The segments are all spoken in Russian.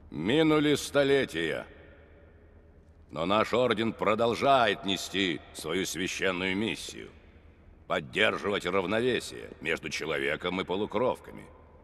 Минули столетия, но наш орден продолжает нести свою священную миссию – поддерживать равновесие между человеком и полукровками.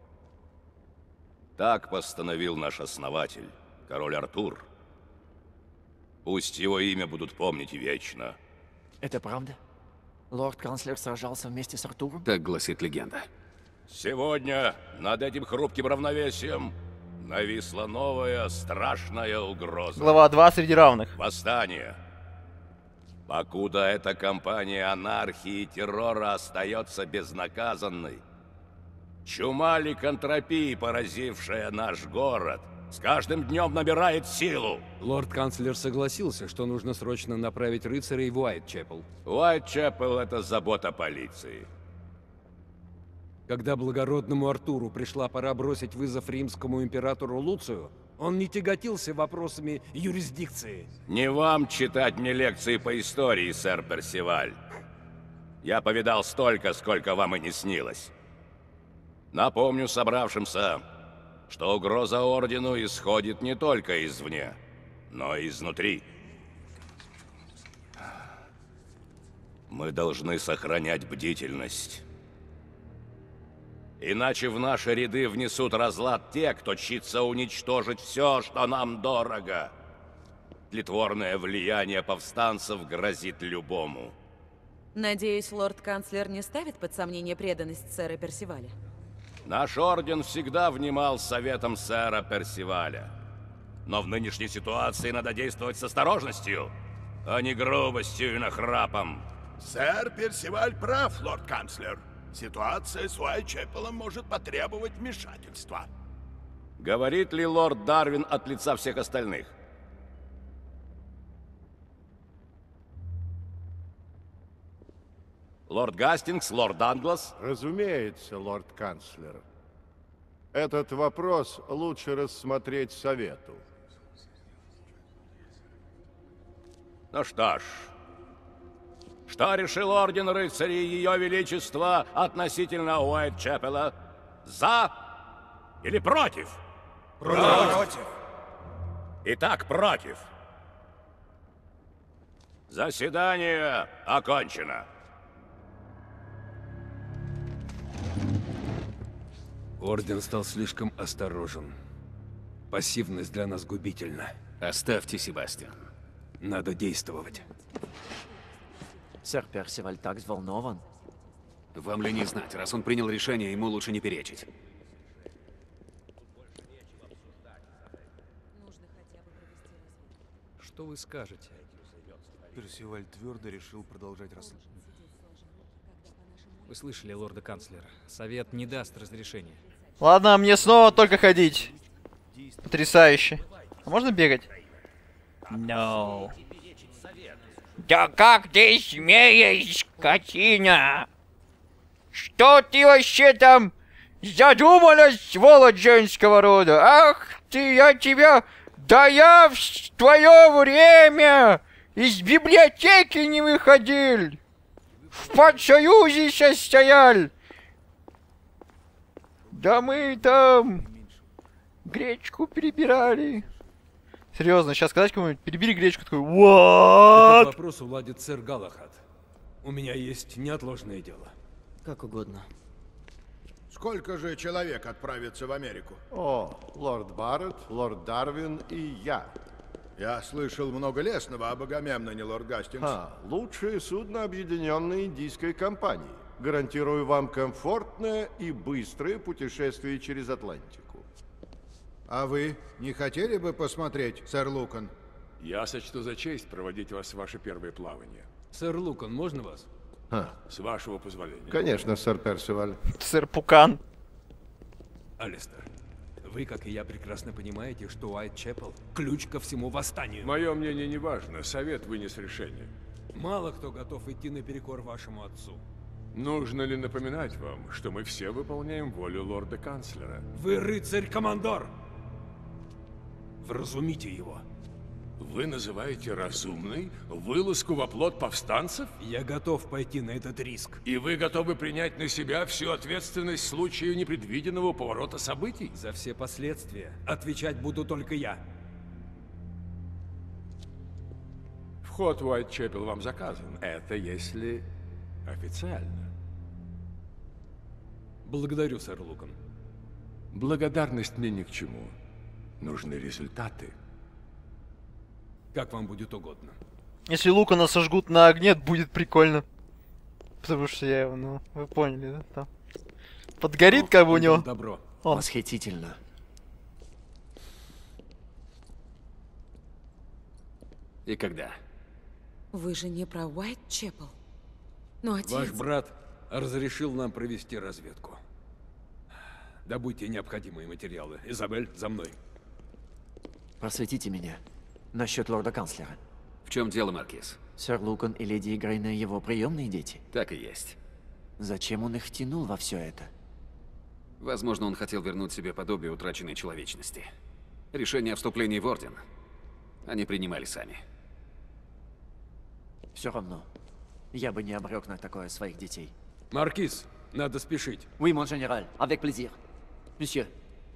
Так постановил наш основатель, король Артур. Пусть его имя будут помнить вечно. Это правда? Лорд-канцлер сражался вместе с Артуром? Так гласит легенда. Сегодня над этим хрупким равновесием нависла новая страшная угроза. Глава 2 среди равных. Восстание. Покуда эта кампания анархии и террора остается безнаказанной, чума ликантропии, поразившая наш город, с каждым днем набирает силу. Лорд-канцлер согласился, что нужно срочно направить рыцарей в Уайтчепл. Уайтчепл — это забота полиции. Когда благородному Артуру пришла пора бросить вызов римскому императору Луцию, он не тяготился вопросами юрисдикции. Не вам читать мне лекции по истории, сэр Персиваль. Я повидал столько, сколько вам и не снилось. Напомню собравшимся, что угроза Ордену исходит не только извне, но и изнутри. Мы должны сохранять бдительность. Иначе в наши ряды внесут разлад те, кто чится уничтожить все, что нам дорого. Тлетворное влияние повстанцев грозит любому. Надеюсь, лорд-канцлер не ставит под сомнение преданность сэра Персиваля? Наш орден всегда внимал советам сэра Персиваля. Но в нынешней ситуации надо действовать с осторожностью, а не грубостью и нахрапом. Сэр Персиваль прав, лорд-канцлер. Ситуация с Уайтчепелом может потребовать вмешательства. Говорит ли лорд Дарвин от лица всех остальных? Лорд Гастингс, лорд Данглас? Разумеется, лорд-канцлер. Этот вопрос лучше рассмотреть совету. Ну что ж, что решил Орден Рыцарей Ее Величества относительно Уайтчепела? За или против? Против. Итак, против. Заседание окончено. Орден стал слишком осторожен. Пассивность для нас губительна. Оставьте, Себастьян. Надо действовать. Сэр Персиваль так взволнован. Вам ли не знать, раз он принял решение, ему лучше не перечить. Что вы скажете? Персиваль твердо решил продолжать расследование. Вы слышали лорда-канцлера. Совет не даст разрешения. Ладно, мне снова только ходить. Потрясающе. А можно бегать? No. Да как ты смеешь, скотина? Что ты вообще там задумалась, сволочь женского рода? Ах ты, я тебя... Да я в твое время из библиотеки не выходил. В подсоюзе состоял. Да мы там гречку перебирали. Серьезно, сейчас сказать кому-нибудь, перебери гречку, такой, what? Этот вопрос уладит сэр Галахад. У меня есть неотложное дело. Как угодно. Сколько же человек отправится в Америку? О, лорд Барретт, лорд Дарвин и я. Я слышал много лестного об Агамемноне, лорд Гастингс. Лучшее судно Объединенной Индийской компании. Гарантирую вам комфортное и быстрое путешествие через Атлантику. А вы не хотели бы посмотреть, сэр Лукан? Я сочту за честь проводить вас в ваше первое плавание. Сэр Лукан, можно вас? С вашего позволения. Конечно, сэр Персиваль. Сэр Пукан. Алистер, вы, как и я, прекрасно понимаете, что Уайтчепл – ключ ко всему восстанию. Мое мнение не важно. Совет вынес решение. Мало кто готов идти наперекор вашему отцу. Нужно ли напоминать вам, что мы все выполняем волю лорда-канцлера? Вы рыцарь-командор! Вразумите его. Вы называете разумной вылазку в оплот повстанцев? Я готов пойти на этот риск. И вы готовы принять на себя всю ответственность в случае непредвиденного поворота событий? За все последствия отвечать буду только я. Вход в Уайтчепел вам заказан. Это если официально. Благодарю, сэр Лукан. Благодарность мне ни к чему. Нужны результаты. Как вам будет угодно. Если Лукана сожгут на огне, будет прикольно. Потому что я его, ну, вы поняли, да? Там подгорит, как бы у него. Добро. Восхитительно. И когда? Вы же не про Уайтчепел. Но отец... Ваш брат разрешил нам провести разведку. Добудьте необходимые материалы. Изабель, за мной. Просветите меня. Насчет лорда-канцлера. В чем дело, Маркиз? Сэр Лукан и леди Игрейна его приемные дети? Так и есть. Зачем он их тянул во все это? Возможно, он хотел вернуть себе подобие утраченной человечности. Решение о вступлении в Орден они принимали сами. Все равно. Я бы не обрек на такое своих детей. Маркиз, надо спешить. Oui, mon général. Avec plaisir. Monsieur.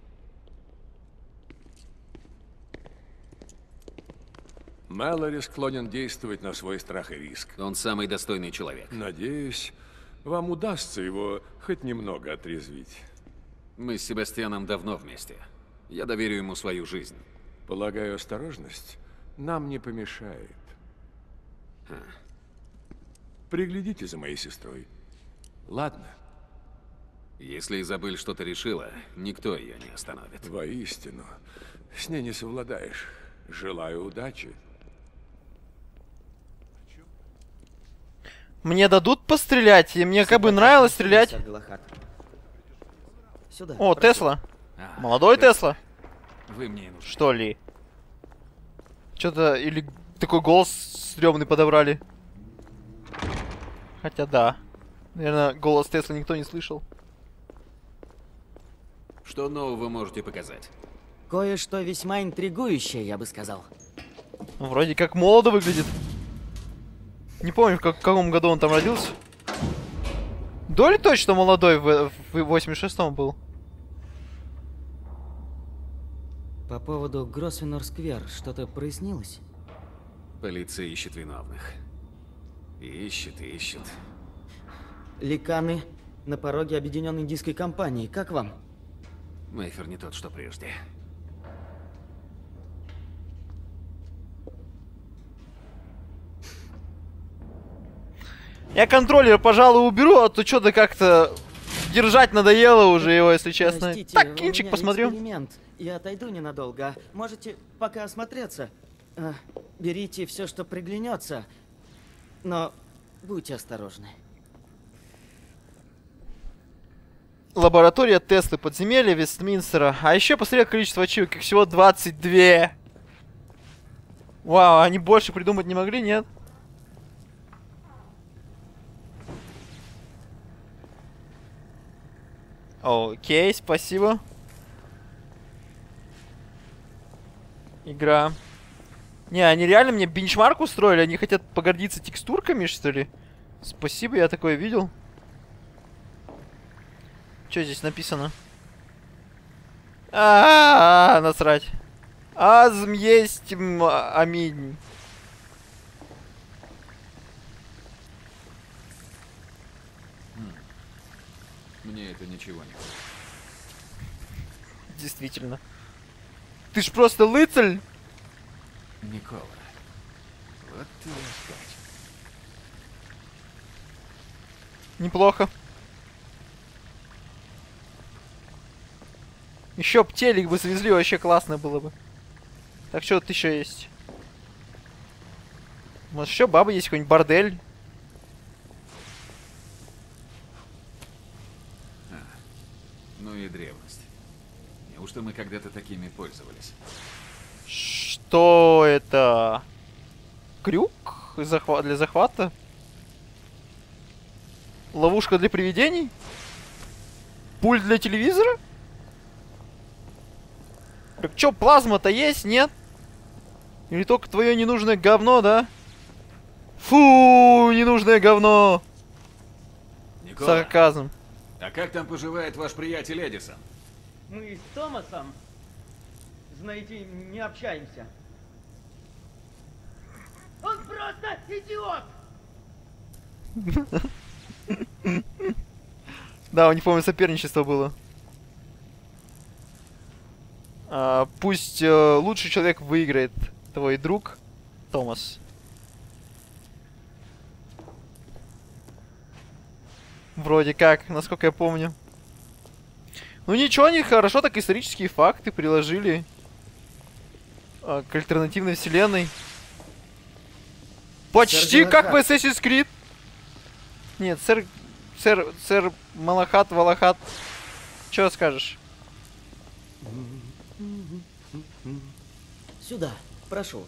Мэлори склонен действовать на свой страх и риск. Он самый достойный человек. Надеюсь, вам удастся его хоть немного отрезвить. Мы с Себастьяном давно вместе. Я доверю ему свою жизнь. Полагаю, осторожность нам не помешает. Приглядите за моей сестрой. Ладно? Если Изабель что-то решила, никто ее не остановит. Воистину, с ней не совладаешь. Желаю удачи. Мне дадут пострелять, и мне как бы нравилось стрелять. Сюда. О, Тесла. Молодой Тесла. Вы мне и нужны. Что ли? Что-то или такой голос стрёмный подобрали. Хотя да. Наверное, голос Теслы никто не слышал. Что нового можете показать? Кое-что весьма интригующее, я бы сказал. Ну, вроде как молодо выглядит. Не помню, в каком году он там родился. Доли точно молодой в 86-м был. По поводу Гросвеннор-сквер что-то прояснилось? Полиция ищет виновных. Ищет, ищет. Ликаны на пороге объединенной индийской компании. Как вам? Мейфер не тот, что прежде. Я контроллер, пожалуй, уберу, а то что-то как-то держать надоело уже его, если честно. Простите, Так, у кинчик меня посмотрю. эксперимент. Я отойду ненадолго. Можете пока осмотреться. Берите все, что приглянется. Но будьте осторожны. Лаборатория Теслы, подземелья Вестминстера. А еще посмотрел количество ачивок, их всего 22. Вау, они больше придумать не могли, нет? Окей, спасибо. Игра. Не, они реально мне бенчмарк устроили, они хотят погордиться текстурками, что ли? Спасибо, я такое видел. Что здесь написано? Насрать. Азм есть аминь. Мне это ничего не говорит. Действительно. Ты ж просто лыцарь. Никола. Вот ты опять. Неплохо. Еще б телек бы свезли, вообще классно было бы. Так, что тут еще есть? Может, еще баба есть, какой-нибудь бордель? Ну и древность. Неужто мы когда-то такими пользовались? Что это? Крюк для захвата? Ловушка для привидений? Пульт для телевизора? Так чё, плазма-то есть, нет? Или только твое ненужное говно, да? Фу, ненужное говно! Никола, Сарказм. а как там поживает ваш приятель Эдисон? Мы с Томасом, знаете, не общаемся. Он просто идиот! Да, у них, по-моему, соперничество было. Пусть лучший человек выиграет, твой друг Томас. Вроде как, насколько я помню. Ну ничего, они хорошо так исторические факты приложили к альтернативной вселенной. Почти как в Assassin's Creed. Нет, сэр Малахат, Валахат. Чё скажешь? Сюда, прошу.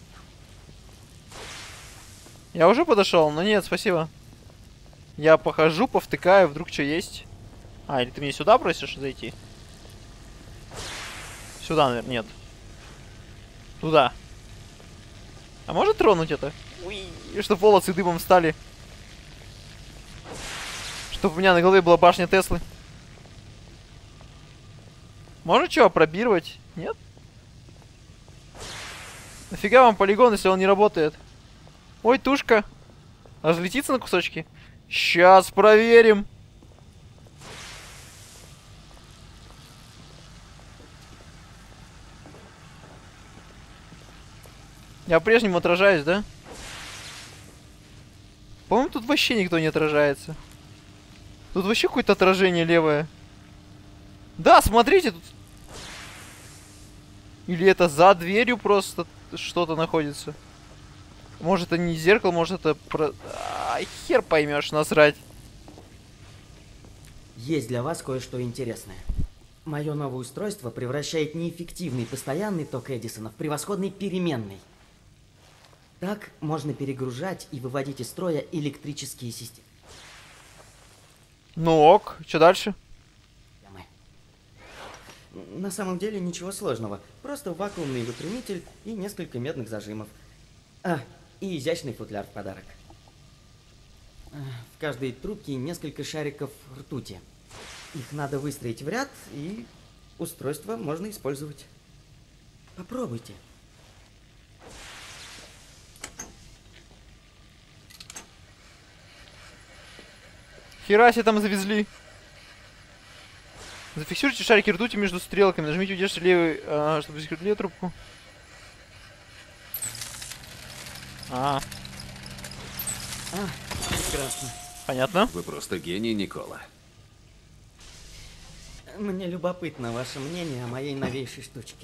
Я уже подошел, но нет, спасибо. Я похожу, повтыкаю, вдруг что есть. А, или ты мне сюда просишь зайти? Сюда, наверное, нет. Туда. А может тронуть это? Уи, чтобы волосы дымом стали. Чтобы у меня на голове была башня Теслы. Можно что, пробировать? Нет? Нафига вам полигон, если он не работает? Ой, тушка. Разлетится на кусочки? Сейчас проверим. Я по-прежнему отражаюсь, да? По-моему, тут вообще никто не отражается. Тут вообще какое-то отражение левое. Да, смотрите, тут... Или это за дверью просто что-то находится. Может, это не зеркало, может, это... хер поймешь, насрать. Есть для вас кое-что интересное. Мое новое устройство превращает неэффективный постоянный ток Эдисона в превосходный переменный. Так можно перегружать и выводить из строя электрические системы. Ну ок, что дальше? На самом деле ничего сложного. Просто вакуумный выпрямитель и несколько медных зажимов. И изящный футляр в подарок. В каждой трубке несколько шариков ртути. Их надо выстроить в ряд, и устройство можно использовать. Попробуйте. Хера себе там завезли. Зафиксируйте шарики ртути между стрелками. Нажмите, удержите левый, чтобы зафиксировать трубку. Прекрасно. Понятно. Вы просто гений, Никола. Мне любопытно ваше мнение о моей новейшей штучке.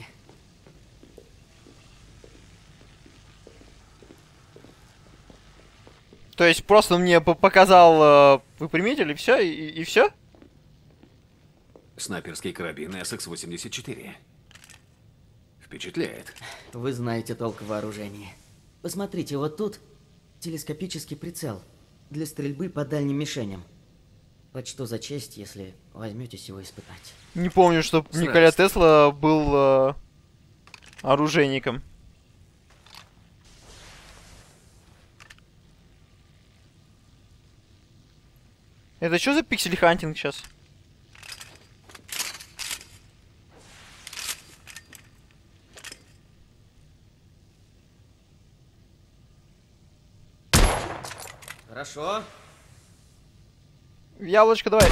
То есть просто мне показал выпрямитель и все, и все? Снайперский карабин SX-84. Впечатляет. Вы знаете толк в вооружении. Посмотрите, вот тут телескопический прицел для стрельбы по дальним мишеням. Почту за честь, если возьметесь его испытать. Не помню, что Николя Тесла был оружейником. Это что за пиксель-хантинг сейчас? Хорошо. Яблочко давай.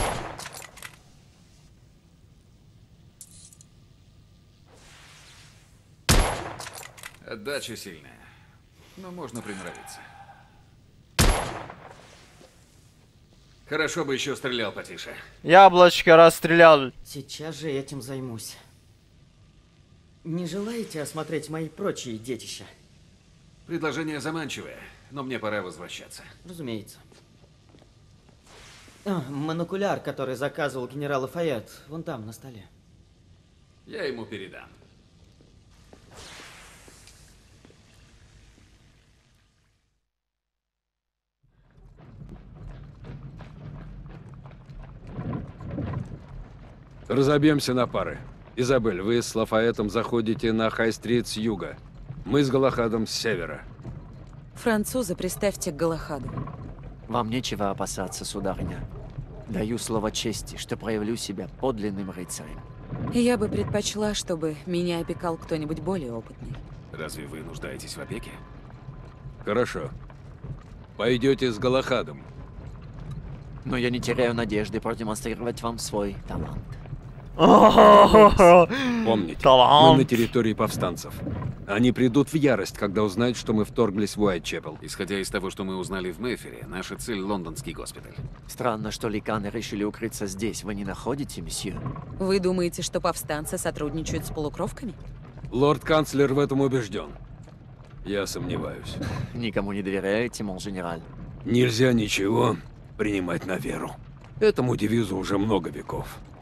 Отдача сильная, но можно приноровиться. Хорошо бы еще стрелял потише. Яблочко расстрелял. Сейчас же этим займусь. Не желаете осмотреть мои прочие детища? Предложение заманчивое, но мне пора возвращаться. Разумеется. Монокуляр, который заказывал генерал Лафайет, вон там, на столе. Я ему передам. Разобьемся на пары. Изабель, вы с Лафаэтом заходите на Хай-стрит с юга. Мы с Галахадом с севера. Французы приставьте к Галахаду. Вам нечего опасаться, сударыня. Даю слово чести, что проявлю себя подлинным рыцарем. Я бы предпочла, чтобы меня опекал кто-нибудь более опытный. Разве вы нуждаетесь в опеке? Хорошо. Пойдете с Галахадом. Но я не теряю надежды продемонстрировать вам свой талант. Помните, Талант. мы на территории повстанцев. Они придут в ярость, когда узнают, что мы вторглись в Уайтчепел. Исходя из того, что мы узнали в Мэйфере, наша цель — лондонский госпиталь. Странно, что ликаны решили укрыться здесь. Вы не находите, месье? Вы думаете, что повстанцы сотрудничают с полукровками? Лорд-канцлер в этом убежден. Я сомневаюсь. Никому не доверяете, мон генераль? Нельзя ничего принимать на веру. Этому девизу уже много веков.